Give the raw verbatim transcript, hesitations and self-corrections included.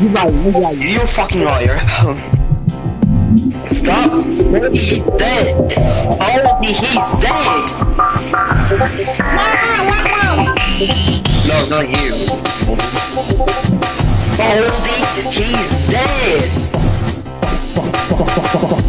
You lying, you lying. You're a fucking liar. Stop. He's dead. Holy, he's dead. No, not you. Holy, he's dead.